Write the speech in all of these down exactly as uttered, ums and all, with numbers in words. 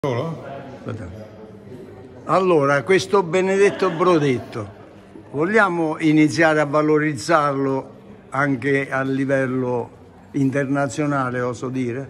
Allora, questo benedetto brodetto, vogliamo iniziare a valorizzarlo anche a livello internazionale, oso dire?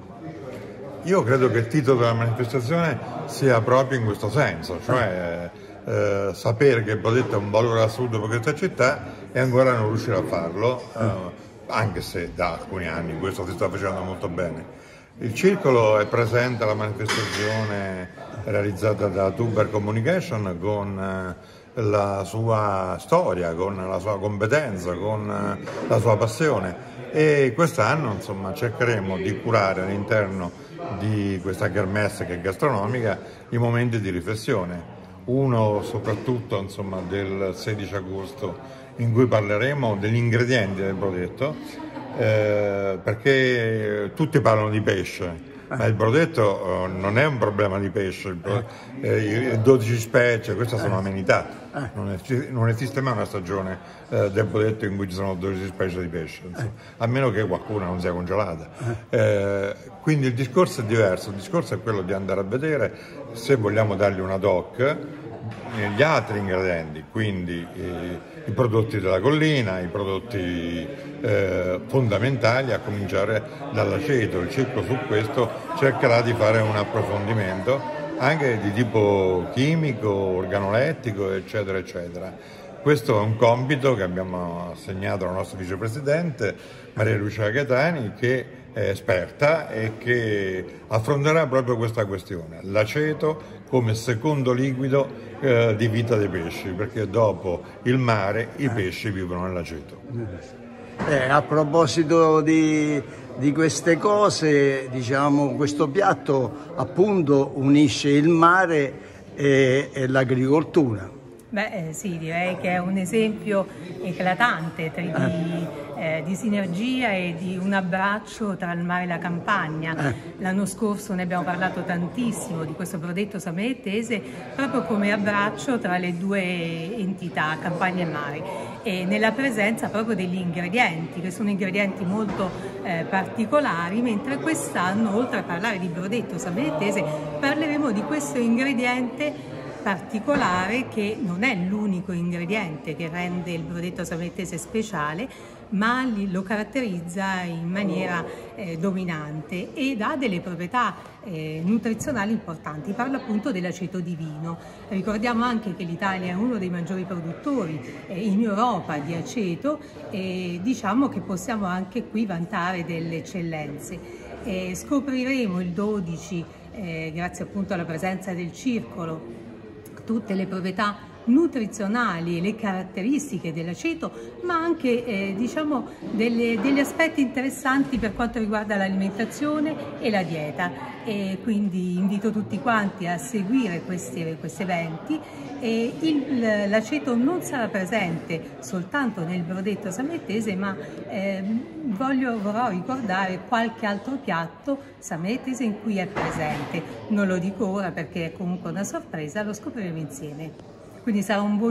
Io credo che il titolo della manifestazione sia proprio in questo senso, cioè eh, sapere che il brodetto è un valore assoluto per questa città e ancora non riuscire a farlo, eh, anche se da alcuni anni questo si sta facendo molto bene. Il circolo è presente alla manifestazione realizzata da Tuber Communication con la sua storia, con la sua competenza, con la sua passione, e quest'anno insomma cercheremo di curare all'interno di questa kermesse che è gastronomica i momenti di riflessione. Uno soprattutto insomma del sedici agosto, in cui parleremo degli ingredienti del brodetto, Eh, perché tutti parlano di pesce, ma il brodetto eh, non è un problema di pesce, il, eh, dodici specie, queste sono amenità, non, es non esiste mai una stagione eh, del brodetto in cui ci sono dodici specie di pesce, insomma, a meno che qualcuna non sia congelata. Eh, quindi il discorso è diverso, il discorso è quello di andare a vedere se vogliamo dargli una doc gli altri ingredienti, quindi eh, i prodotti della collina, i prodotti eh, fondamentali, a cominciare dall'aceto. Il circo su questo cercherà di fare un approfondimento anche di tipo chimico, organolettico, eccetera, eccetera. Questo è un compito che abbiamo assegnato alla nostra vicepresidente Maria Lucia Gaetani, che è esperta e che affronterà proprio questa questione, l'aceto come secondo liquido eh, di vita dei pesci, perché dopo il mare i pesci vivono nell'aceto. Eh, a proposito di, di queste cose, diciamo, questo piatto appunto unisce il mare e, e l'agricoltura. Beh eh, sì, direi che è un esempio eclatante tra di, eh, di sinergia e di un abbraccio tra il mare e la campagna. Eh. L'anno scorso ne abbiamo parlato tantissimo di questo brodetto samoietese proprio come abbraccio tra le due entità, campagna e mare, e nella presenza proprio degli ingredienti, che sono ingredienti molto eh, particolari, mentre quest'anno, oltre a parlare di brodetto samoietese, parleremo di questo ingrediente particolare che non è l'unico ingrediente che rende il brodetto samoietese speciale, ma lo caratterizza in maniera eh, dominante ed ha delle proprietà eh, nutrizionali importanti. Parlo appunto dell'aceto di vino. Ricordiamo anche che l'Italia è uno dei maggiori produttori eh, in Europa di aceto, e diciamo che possiamo anche qui vantare delle eccellenze. Eh, scopriremo il dodici, eh, grazie appunto alla presenza del circolo, tutte le proprietà nutrizionali e le caratteristiche dell'aceto, ma anche eh, diciamo delle, degli aspetti interessanti per quanto riguarda l'alimentazione e la dieta. E quindi invito tutti quanti a seguire questi, questi eventi. L'aceto non sarà presente soltanto nel brodetto samoietese, ma eh, voglio, vorrò ricordare qualche altro piatto samoietese in cui è presente. Non lo dico ora perché è comunque una sorpresa, lo scopriremo insieme. Quindi sarà un buon